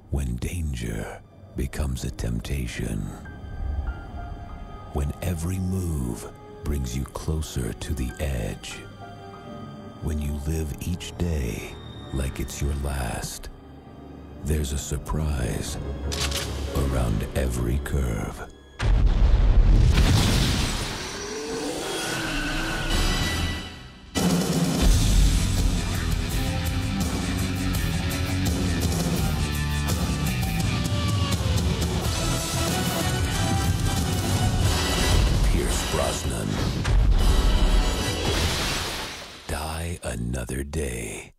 When danger becomes a temptation. When every move brings you closer to the edge. When you live each day like it's your last. There's a surprise around every curve. Pierce Brosnan. Die another day.